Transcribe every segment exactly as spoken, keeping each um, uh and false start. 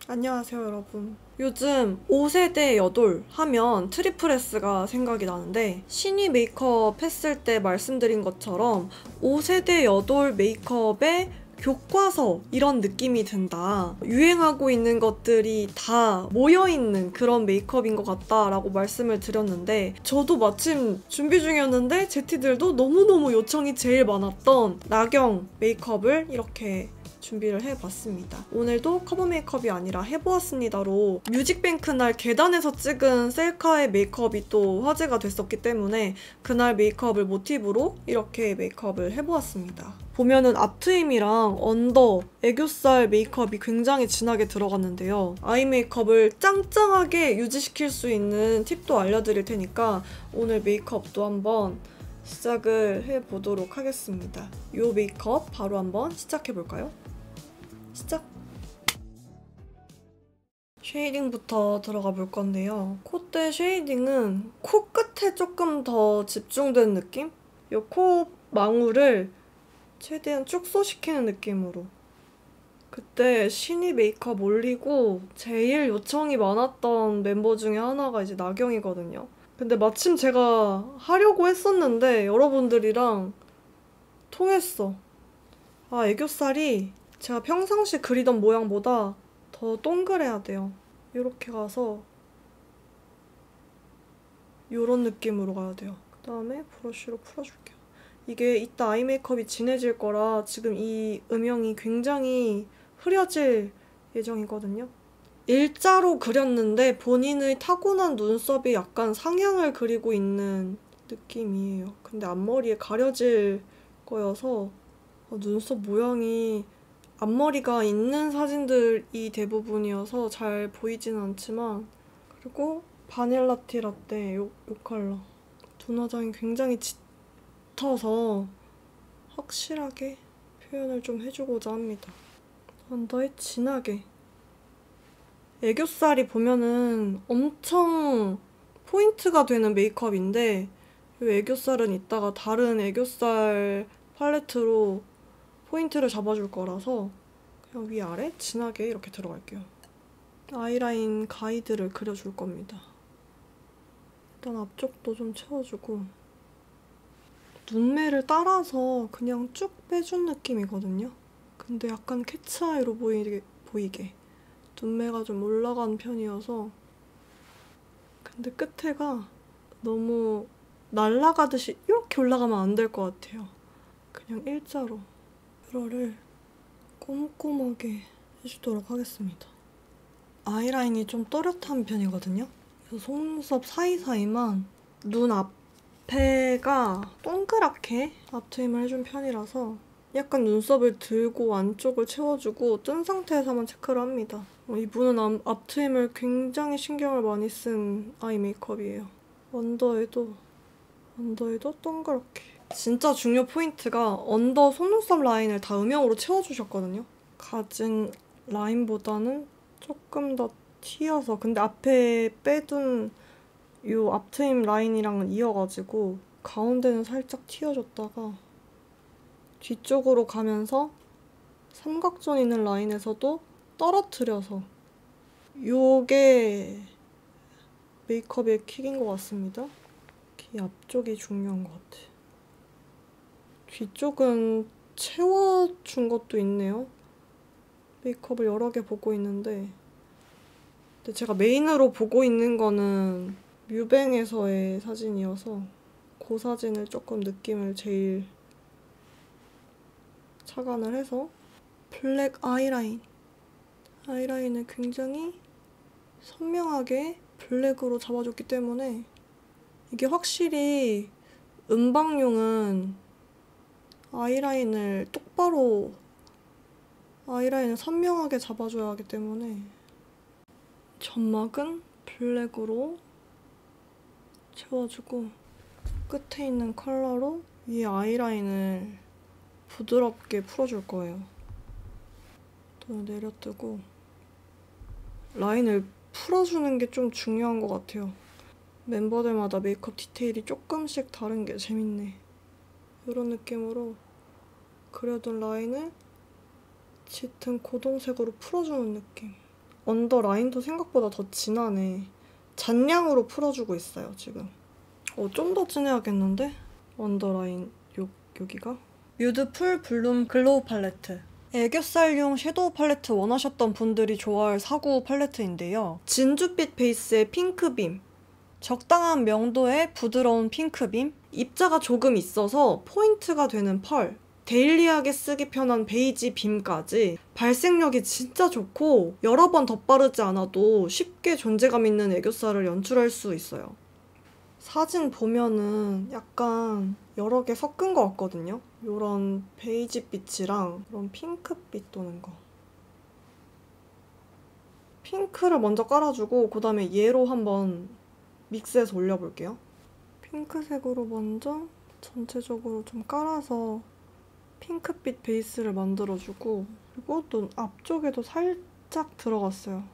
안녕하세요, 여러분. 요즘 오 세대 여돌 하면 트리플 S가 생각이 나는데, 신이 메이크업 했을 때 말씀드린 것처럼 오 세대 여돌 메이크업의 교과서 이런 느낌이 든다. 유행하고 있는 것들이 다 모여있는 그런 메이크업인 것 같다라고 말씀을 드렸는데, 저도 마침 준비 중이었는데 제티들도 너무너무 요청이 제일 많았던 나경 메이크업을 이렇게 준비를 해봤습니다. 오늘도 커버 메이크업이 아니라 해보았습니다로 뮤직뱅크 날 계단에서 찍은 셀카의 메이크업이 또 화제가 됐었기 때문에 그날 메이크업을 모티브로 이렇게 메이크업을 해보았습니다. 보면은 앞트임이랑 언더, 애교살 메이크업이 굉장히 진하게 들어갔는데요. 아이 메이크업을 짱짱하게 유지시킬 수 있는 팁도 알려드릴 테니까 오늘 메이크업도 한번 시작을 해보도록 하겠습니다. 이 메이크업 바로 한번 시작해볼까요? 시작! 쉐이딩부터 들어가 볼 건데요. 콧대 쉐이딩은 코끝에 조금 더 집중된 느낌? 이 코 망울을 최대한 축소시키는 느낌으로. 그때 신이 메이크업 올리고 제일 요청이 많았던 멤버 중에 하나가 이제 나경이거든요. 근데 마침 제가 하려고 했었는데 여러분들이랑 통했어. 아, 애교살이 제가 평상시 그리던 모양보다 더 동그래야 돼요. 이렇게 가서 이런 느낌으로 가야 돼요. 그 다음에 브러쉬로 풀어줄게요. 이게 이따 아이 메이크업이 진해질 거라 지금 이 음영이 굉장히 흐려질 예정이거든요. 일자로 그렸는데 본인의 타고난 눈썹이 약간 상향을 그리고 있는 느낌이에요. 근데 앞머리에 가려질 거여서 눈썹 모양이 앞머리가 있는 사진들이 대부분이어서 잘 보이진 않지만, 그리고 바닐라티 라떼 요, 요 컬러 눈 화장이 굉장히 짙어서 확실하게 표현을 좀 해주고자 합니다. 언더에 진하게. 애교살이 보면은 엄청 포인트가 되는 메이크업인데 이 애교살은 이따가 다른 애교살 팔레트로 포인트를 잡아줄 거라서 그냥 위아래 진하게 이렇게 들어갈게요. 아이라인 가이드를 그려줄 겁니다. 일단 앞쪽도 좀 채워주고 눈매를 따라서 그냥 쭉 빼준 느낌이거든요. 근데 약간 캐츠아이로 보이게, 보이게 눈매가 좀 올라간 편이어서. 근데 끝에가 너무 날아가듯이 이렇게 올라가면 안 될 것 같아요. 그냥 일자로 뷰러를 꼼꼼하게 해주도록 하겠습니다. 아이라인이 좀 또렷한 편이거든요. 그래서 속눈썹 사이사이만 눈 앞에가 동그랗게 앞트임을 해준 편이라서 약간 눈썹을 들고 안쪽을 채워주고 뜬 상태에서만 체크를 합니다. 이분은 앞트임을 굉장히 신경을 많이 쓴 아이 메이크업이에요. 언더에도 언더에도 동그랗게. 진짜 중요 포인트가 언더 속눈썹 라인을 다 음영으로 채워주셨거든요. 가진 라인보다는 조금 더 튀어서, 근데 앞에 빼둔 이 앞트임 라인이랑은 이어가지고 가운데는 살짝 튀어줬다가 뒤쪽으로 가면서 삼각존 있는 라인에서도 떨어뜨려서. 요게 메이크업의 킥인 것 같습니다. 귀 앞쪽이 중요한 것 같아. 뒤쪽은 채워준 것도 있네요. 메이크업을 여러 개 보고 있는데 근데 제가 메인으로 보고 있는 거는 뮤뱅에서의 사진이어서 그 사진을 조금 느낌을 제일 착안을 해서 블랙 아이라인 아이라인을 굉장히 선명하게 블랙으로 잡아줬기 때문에 이게 확실히 음방용은 아이라인을 똑바로 아이라인을 선명하게 잡아줘야 하기 때문에 점막은 블랙으로 채워주고 끝에 있는 컬러로 위에 아이라인을 부드럽게 풀어줄 거예요. 또 내려뜨고 라인을 풀어주는 게 좀 중요한 것 같아요. 멤버들마다 메이크업 디테일이 조금씩 다른 게 재밌네. 이런 느낌으로 그려둔 라인을 짙은 고동색으로 풀어주는 느낌. 언더 라인도 생각보다 더 진하네. 잔량으로 풀어주고 있어요, 지금. 어, 좀 더 진해야겠는데? 언더 라인 요, 여기가? 뮤드 풀 블룸 글로우 팔레트. 애교살용 섀도우 팔레트 원하셨던 분들이 좋아할 사구 팔레트인데요. 진주빛 베이스의 핑크빔, 적당한 명도의 부드러운 핑크빔, 입자가 조금 있어서 포인트가 되는 펄, 데일리하게 쓰기 편한 베이지 빔까지 발색력이 진짜 좋고 여러 번 덧바르지 않아도 쉽게 존재감 있는 애교살을 연출할 수 있어요. 사진 보면은 약간 여러 개 섞은 것 같거든요. 요런 베이지 빛이랑 이런 핑크빛 도는 거. 핑크를 먼저 깔아주고 그 다음에 얘로 한번 믹스해서 올려볼게요. 핑크색으로 먼저 전체적으로 좀 깔아서 핑크빛 베이스를 만들어주고, 그리고 눈 앞쪽에도 살짝 들어갔어요.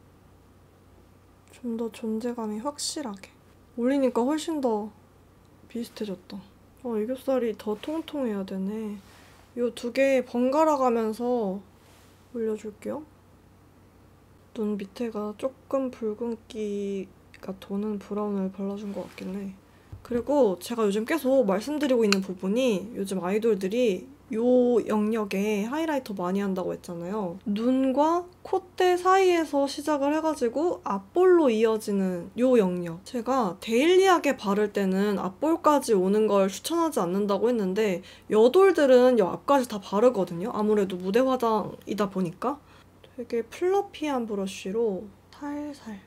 좀 더 존재감이 확실하게. 올리니까 훨씬 더 비슷해졌다. 어, 애교살이 더 통통해야 되네. 이 두 개 번갈아 가면서 올려줄게요. 눈 밑에가 조금 붉은기가 도는 브라운을 발라준 것 같긴 해. 그리고 제가 요즘 계속 말씀드리고 있는 부분이, 요즘 아이돌들이 요 영역에 하이라이터 많이 한다고 했잖아요. 눈과 콧대 사이에서 시작을 해가지고 앞볼로 이어지는 요 영역. 제가 데일리하게 바를 때는 앞볼까지 오는 걸 추천하지 않는다고 했는데 여돌들은 요 앞까지 다 바르거든요. 아무래도 무대 화장이다 보니까. 되게 플러피한 브러쉬로 살살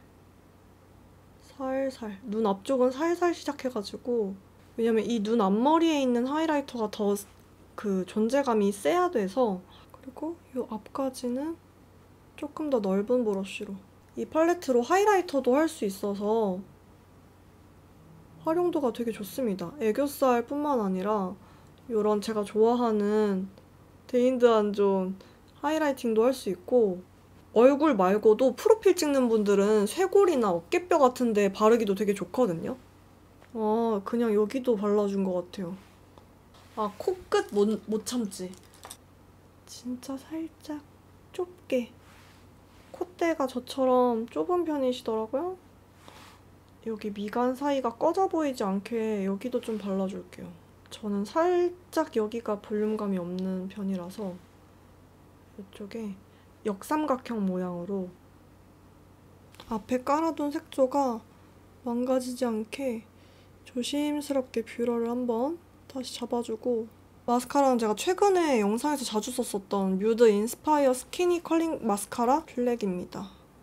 살살 눈 앞쪽은 살살 시작해가지고, 왜냐면 이 눈 앞머리에 있는 하이라이터가 더 그 존재감이 세야 돼서. 그리고 이 앞까지는 조금 더 넓은 브러쉬로. 이 팔레트로 하이라이터도 할 수 있어서 활용도가 되게 좋습니다. 애교살 뿐만 아니라 이런 제가 좋아하는 데인드한 존 하이라이팅도 할 수 있고, 얼굴 말고도 프로필 찍는 분들은 쇄골이나 어깨뼈 같은 데 바르기도 되게 좋거든요. 아, 그냥 여기도 발라준 것 같아요. 아, 코끝 못, 못 참지. 진짜 살짝 좁게. 콧대가 저처럼 좁은 편이시더라고요. 여기 미간 사이가 꺼져 보이지 않게 여기도 좀 발라줄게요. 저는 살짝 여기가 볼륨감이 없는 편이라서 이쪽에 역삼각형 모양으로 앞에 깔아둔 색조가 망가지지 않게 조심스럽게 뷰러를 한번 다시 잡아주고, 마스카라는 제가 최근에 영상에서 자주 썼었던 뮤드 인스파이어 스키니 컬링 마스카라 블랙입니다.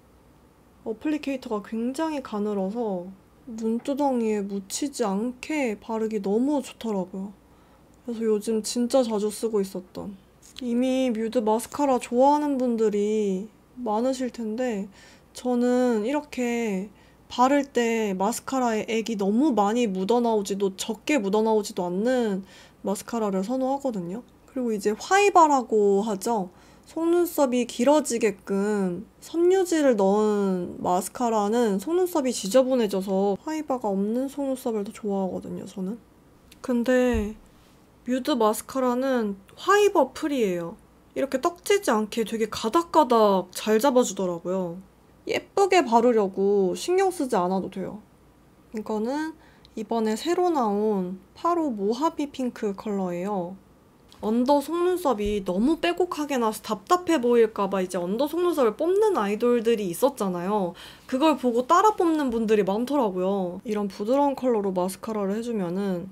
어플리케이터가 굉장히 가늘어서 눈두덩이에 묻히지 않게 바르기 너무 좋더라고요. 그래서 요즘 진짜 자주 쓰고 있었던. 이미 뮤드 마스카라 좋아하는 분들이 많으실 텐데, 저는 이렇게 바를 때 마스카라에 액이 너무 많이 묻어나오지도 적게 묻어나오지도 않는 마스카라를 선호하거든요. 그리고 이제 화이바라고 하죠. 속눈썹이 길어지게끔 섬유질을 넣은 마스카라는 속눈썹이 지저분해져서 화이바가 없는 속눈썹을 더 좋아하거든요, 저는. 근데 뮤드 마스카라는 화이버 프리예요. 이렇게 떡지지 않게 되게 가닥가닥 잘 잡아주더라고요. 예쁘게 바르려고 신경 쓰지 않아도 돼요. 이거는 이번에 새로 나온 팔호 모하비 핑크 컬러예요. 언더 속눈썹이 너무 빼곡하게 나서 답답해 보일까봐 이제 언더 속눈썹을 뽑는 아이돌들이 있었잖아요. 그걸 보고 따라 뽑는 분들이 많더라고요. 이런 부드러운 컬러로 마스카라를 해주면은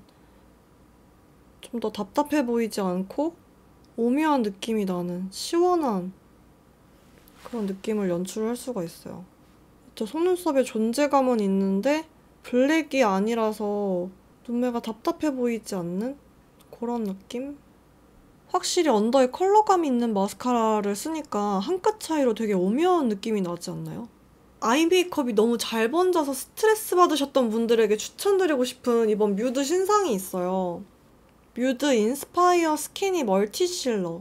좀 더 답답해 보이지 않고 오묘한 느낌이 나는 시원한 그런 느낌을 연출할 수가 있어요. 저 속눈썹에 존재감은 있는데 블랙이 아니라서 눈매가 답답해 보이지 않는 그런 느낌? 확실히 언더에 컬러감 있는 마스카라를 쓰니까 한 끗 차이로 되게 오묘한 느낌이 나지 않나요? 아이 메이크업이 너무 잘 번져서 스트레스 받으셨던 분들에게 추천드리고 싶은 이번 뮤드 신상이 있어요. 뮤드 인스파이어 스키니 멀티 실러.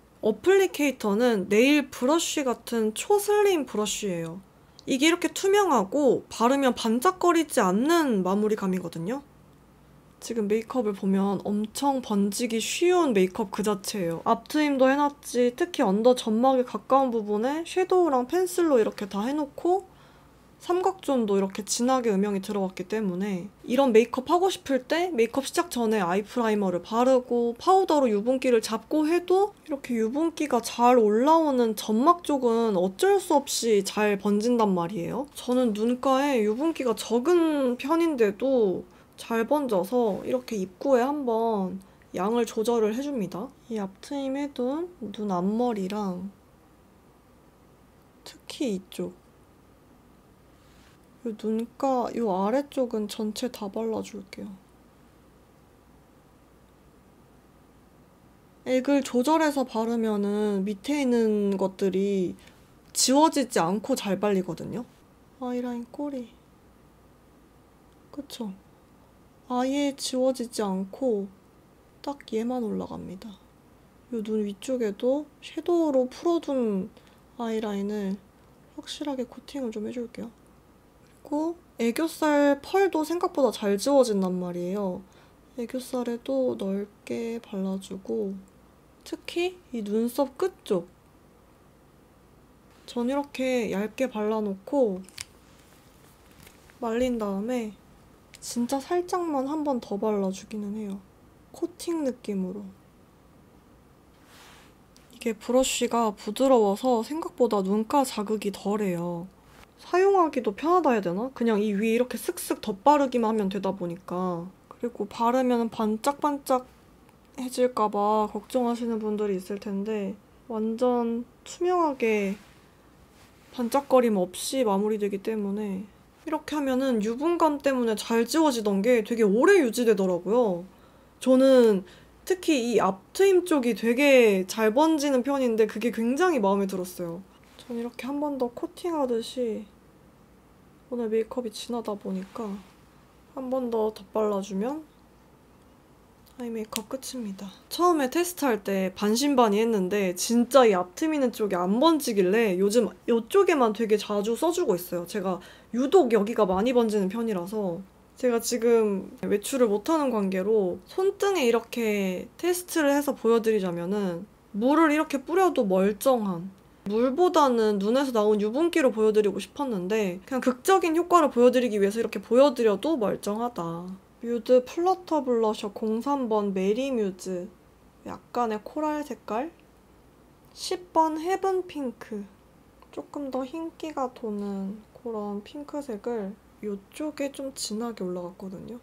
어플리케이터는 네일 브러쉬 같은 초슬림 브러쉬예요. 이게 이렇게 투명하고 바르면 반짝거리지 않는 마무리감이거든요. 지금 메이크업을 보면 엄청 번지기 쉬운 메이크업 그 자체예요. 앞트임도 해놨지, 특히 언더 점막에 가까운 부분에 섀도우랑 펜슬로 이렇게 다 해놓고 삼각존도 이렇게 진하게 음영이 들어갔기 때문에 이런 메이크업 하고 싶을 때 메이크업 시작 전에 아이 프라이머를 바르고 파우더로 유분기를 잡고 해도 이렇게 유분기가 잘 올라오는 점막 쪽은 어쩔 수 없이 잘 번진단 말이에요. 저는 눈가에 유분기가 적은 편인데도 잘 번져서 이렇게 입구에 한번 양을 조절을 해줍니다. 이 앞트임 해둔 눈 앞머리랑 특히 이쪽 이 눈가 이 아래쪽은 전체 다 발라줄게요. 액을 조절해서 바르면은 밑에 있는 것들이 지워지지 않고 잘 발리거든요. 아이라인 꼬리. 그쵸? 아예 지워지지 않고 딱 얘만 올라갑니다. 이 눈 위쪽에도 섀도우로 풀어둔 아이라인을 확실하게 코팅을 좀 해줄게요. 그리고 애교살 펄도 생각보다 잘 지워진단 말이에요. 애교살에도 넓게 발라주고 특히 이 눈썹 끝쪽 전 이렇게 얇게 발라놓고 말린 다음에 진짜 살짝만 한 번 더 발라주기는 해요. 코팅 느낌으로. 이게 브러쉬가 부드러워서 생각보다 눈가 자극이 덜해요. 사용하기도 편하다 해야 되나? 그냥 이 위에 이렇게 쓱쓱 덧바르기만 하면 되다 보니까. 그리고 바르면 반짝반짝 해질까봐 걱정하시는 분들이 있을 텐데 완전 투명하게 반짝거림 없이 마무리되기 때문에 이렇게 하면은 유분감 때문에 잘 지워지던 게 되게 오래 유지되더라고요. 저는 특히 이 앞트임 쪽이 되게 잘 번지는 편인데 그게 굉장히 마음에 들었어요. 전 이렇게 한 번 더 코팅하듯이 오늘 메이크업이 진하다 보니까 한 번 더 덧발라주면 아이 메이크업 끝입니다. 처음에 테스트할 때 반신반의 했는데 진짜 이 앞트임 있는 쪽이 안 번지길래 요즘 이쪽에만 되게 자주 써주고 있어요. 제가 유독 여기가 많이 번지는 편이라서 제가 지금 외출을 못하는 관계로 손등에 이렇게 테스트를 해서 보여드리자면은 물을 이렇게 뿌려도 멀쩡한 물보다는 눈에서 나온 유분기로 보여드리고 싶었는데 그냥 극적인 효과를 보여드리기 위해서 이렇게 보여드려도 멀쩡하다. 뮤드 플러터 블러셔 공삼 번 메리뮤즈 약간의 코랄 색깔 십 번 헤븐 핑크 조금 더 흰기가 도는 그런 핑크색을 이쪽에 좀 진하게 올라갔거든요.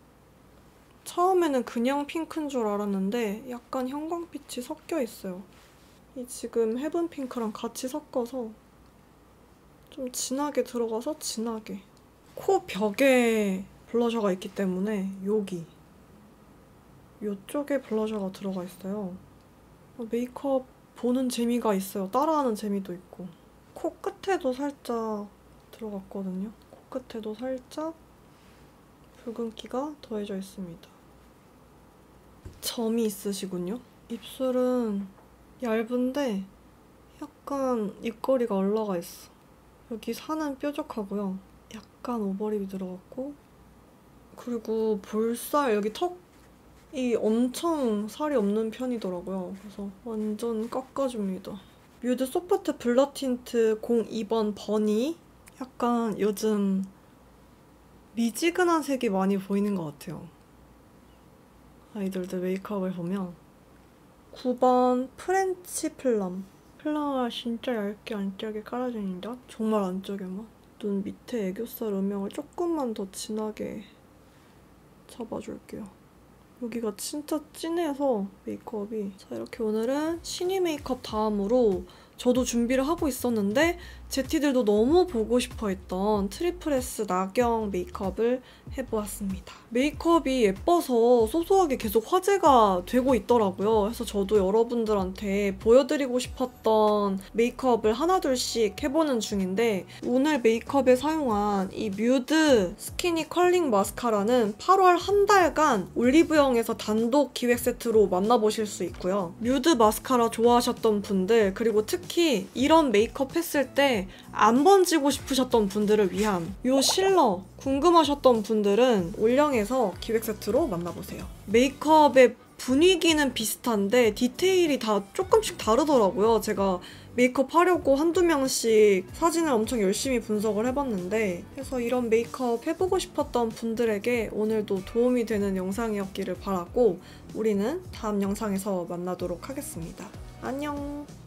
처음에는 그냥 핑크인 줄 알았는데 약간 형광빛이 섞여 있어요. 이 지금 헤븐 핑크랑 같이 섞어서 좀 진하게 들어가서 진하게 코 벽에 블러셔가 있기 때문에 여기 이쪽에 블러셔가 들어가 있어요. 메이크업 보는 재미가 있어요. 따라하는 재미도 있고 코끝에도 살짝 들어갔거든요. 코끝에도 살짝 붉은기가 더해져 있습니다. 점이 있으시군요. 입술은 얇은데 약간 입꼬리가 올라가 있어. 여기 산은 뾰족하고요. 약간 오버립이 들어갔고 그리고 볼살 여기 턱이 엄청 살이 없는 편이더라고요. 그래서 완전 깎아줍니다. 뮤드 소프트 블러 틴트 공이 번 버니 약간 요즘 미지근한 색이 많이 보이는 것 같아요. 아이돌들 메이크업을 보면 구 번 프렌치 플럼 플럼을 진짜 얇게 안쪽에 깔아줍니다. 정말 안쪽에만. 눈 밑에 애교살 음영을 조금만 더 진하게 잡아줄게요. 여기가 진짜 진해서 메이크업이 자 이렇게 오늘은 신이 메이크업 다음으로 저도 준비를 하고 있었는데 제티들도 너무 보고 싶어 했던 트리플 에스 나경 메이크업을 해보았습니다. 메이크업이 예뻐서 소소하게 계속 화제가 되고 있더라고요. 그래서 저도 여러분들한테 보여드리고 싶었던 메이크업을 하나둘씩 해보는 중인데 오늘 메이크업에 사용한 이 뮤드 스키니 컬링 마스카라는 팔월 한 달간 올리브영에서 단독 기획 세트로 만나보실 수 있고요. 뮤드 마스카라 좋아하셨던 분들 그리고 특히 이런 메이크업 했을 때 때문에 안 번지고 싶으셨던 분들을 위한 요 실러 궁금하셨던 분들은 올영에서 기획 세트로 만나보세요. 메이크업의 분위기는 비슷한데 디테일이 다 조금씩 다르더라고요. 제가 메이크업 하려고 한두 명씩 사진을 엄청 열심히 분석을 해봤는데, 그래서 이런 메이크업 해보고 싶었던 분들에게 오늘도 도움이 되는 영상이었기를 바라고 우리는 다음 영상에서 만나도록 하겠습니다. 안녕!